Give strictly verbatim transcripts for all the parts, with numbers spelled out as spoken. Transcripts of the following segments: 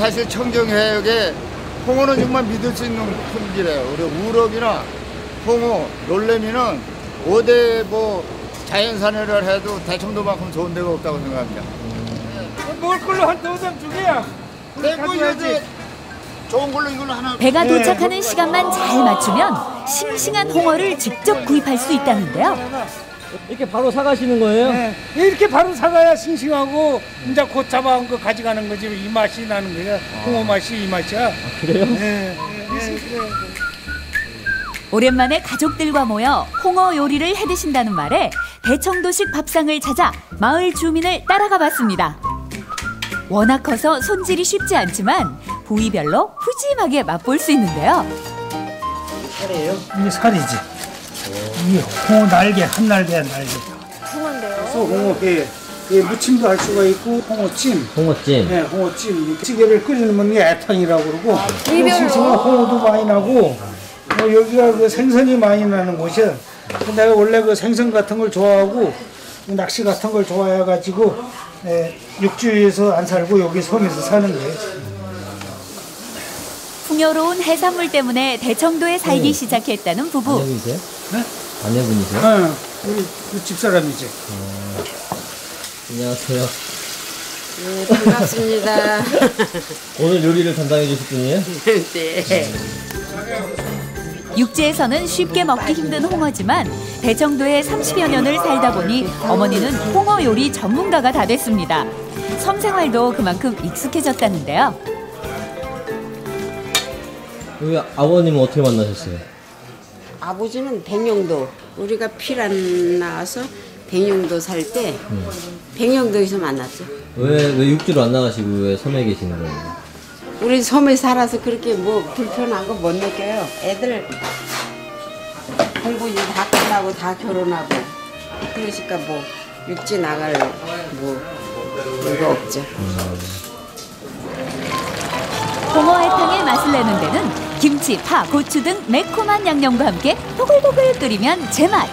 사실 청정해역에 홍어는 정말 믿을 수 있는 품질이에요. 우리 우럭이나 홍어, 놀래미는 어디 뭐 자연산이라 해도 대청도만큼 좋은 데가 없다고 생각합니다. 먹을 걸로 한 도장 두 개야. 네, 뭐 이제 좋은 걸로 이걸로 하나. 배가 도착하는 네. 시간만 잘 맞추면 싱싱한 홍어를 직접 구입할 수 있다는데요. 이렇게 바로 사가시는 거예요? 네. 이렇게 바로 사가야 싱싱하고 이제 곧 잡아온 거 가져가는 거지. 이 맛이 나는 거야. 홍어 맛이 이 맛이야. 아, 그래요? 네. 네. 네. 오랜만에 가족들과 모여 홍어 요리를 해드신다는 말에 대청도식 밥상을 찾아 마을 주민을 따라가 봤습니다. 워낙 커서 손질이 쉽지 않지만 부위별로 푸짐하게 맛볼 수 있는데요. 살이에요? 이게 살이지. 이 홍어 날개, 한 날개야 날개. 궁한데요? 그래서 홍어회, 예, 무침도 할 수가 있고 홍어찜. 홍어찜. 네, 홍어찜. 찌개를 끓이면 게 애탕이라고 그러고. 아, 부위별로. 홍어도 많이 나고. 어, 여기가 그 생선이 많이 나는 곳이야. 내가 원래 그 생선 같은 걸 좋아하고 낚시 같은 걸 좋아해가지고 예, 육지에서 안 살고 여기 섬에서 사는 거예요. 풍요로운 해산물 때문에 대청도에 살기 네. 시작했다는 부부. 아내분이세요? 네? 아내분이세요? 네, 우리, 우리 집사람이지. 어... 안녕하세요. 네, 반갑습니다. 오늘 요리를 담당해 주실 분이에요? 네. 육지에서는 쉽게 먹기 힘든 홍어지만 대청도에 삼십여 년을 살다 보니 어머니는 홍어 요리 전문가가 다 됐습니다. 섬 생활도 그만큼 익숙해졌다는데요. 우리 아버님은 어떻게 만나셨어요? 아버지는 백령도, 우리가 필안 나와서 백령도 살 때 음. 백령도에서 만났죠. 왜, 왜 육지로 안 나가시고 왜 섬에 계시는 거예요? 우리 섬에 살아서 그렇게 뭐 불편한 거 못 느껴요. 애들 공부 이제 다 끝나고 다 결혼하고 그러니까 뭐 육지 나갈 뭐 이거 없죠. 음. 홍어 해탕의 맛을 내는 데는 김치, 파, 고추 등 매콤한 양념과 함께 보글보글 끓이면 제맛.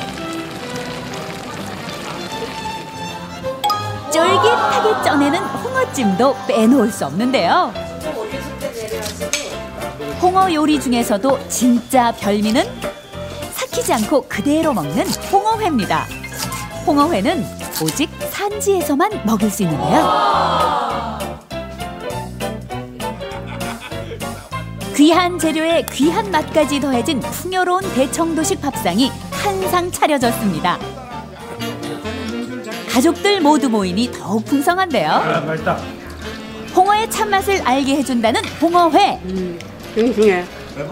쫄깃하게 쪄내는 홍어찜도 빼놓을 수 없는데요. 홍어 요리 중에서도 진짜 별미는 삭히지 않고 그대로 먹는 홍어회입니다. 홍어회는 오직 산지에서만 먹을 수 있는데요. 귀한 재료에 귀한 맛까지 더해진 풍요로운 대청도식 밥상이 한상 차려졌습니다. 가족들 모두 모이니 더욱 풍성한데요. 아, 맛있다. 홍어의 참맛을 알게 해준다는 홍어회. 음, 싱싱해.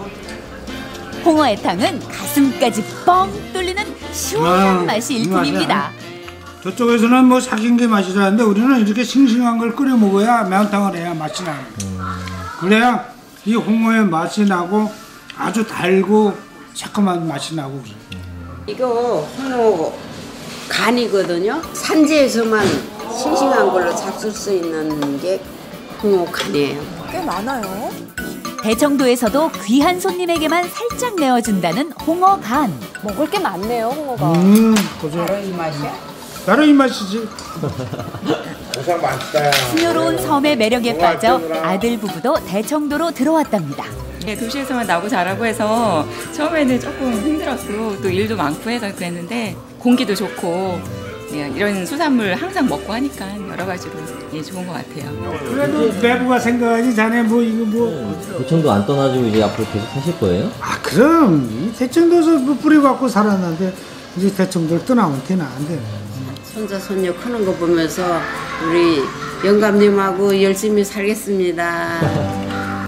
홍어애탕은 가슴까지 뻥 뚫리는 시원한 아, 맛이 이 일품입니다. 저쪽에서는 뭐 삭힌 게 맛이라는데 우리는 이렇게 싱싱한 걸 끓여 먹어야 매운탕을 해야 맛이 나는 거예요. 그래야 이 홍어의 맛이 나고 아주 달고 새콤한 맛이 나고 그래요. 이거 홍어 간이거든요. 산지에서만 싱싱한 걸로 잡술 수 있는 게 홍어 간이에요. 꽤 많아요. 대청도에서도 귀한 손님에게만 살짝 내어준다는 홍어 간. 먹을 게 많네요, 홍어가. 음, 그죠. 바로 이 맛이야? 바로 이 맛이지. 고생 많다. 풍요로운 섬의 매력에 빠져 아들 부부도 대청도로 들어왔답니다. 네, 도시에서만 나고 자라고 해서 처음에는 조금 힘들었고 또 일도 많고 해서 그랬는데 공기도 좋고 예, 이런 수산물 항상 먹고 하니까 여러 가지로 예, 좋은 것 같아요. 그래도 내부가 생각하지 자네 뭐 이거 뭐. 도청도 안 떠나지고 이제 앞으로 계속 사실 거예요? 아 그럼 이 대청도에서 뭐 뿌려갖고 살았는데 이제 대청도를 떠나면 되나 안 돼. 손자 손녀 크는 거 보면서 우리 영감님하고 열심히 살겠습니다.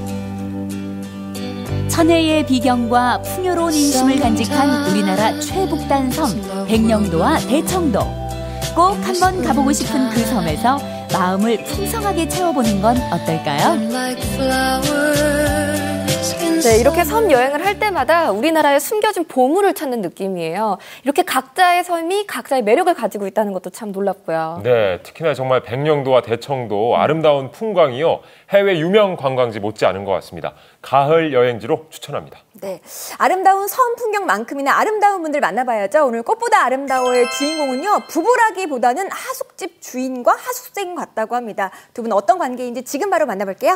천혜의 비경과 풍요로운 인심을 간직한 우리나라 최북단 섬 백령도와 대청도. 꼭 한번 가보고 싶은 그 섬에서 마음을 풍성하게 채워보는 건 어떨까요? 네, 이렇게 섬 여행을 할 때마다 우리나라의 숨겨진 보물을 찾는 느낌이에요. 이렇게 각자의 섬이 각자의 매력을 가지고 있다는 것도 참 놀랍고요. 네, 특히나 정말 백령도와 대청도 아름다운 풍광이요. 해외 유명 관광지 못지 않은 것 같습니다. 가을 여행지로 추천합니다. 네, 아름다운 섬 풍경만큼이나 아름다운 분들 만나봐야죠. 오늘 꽃보다 아름다워의 주인공은요. 부부라기보다는 하숙집 주인과 하숙생 같다고 합니다. 두 분 어떤 관계인지 지금 바로 만나볼게요.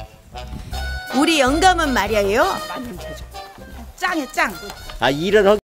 우리 영감은 말이에요. 짱에 짱. 아 일은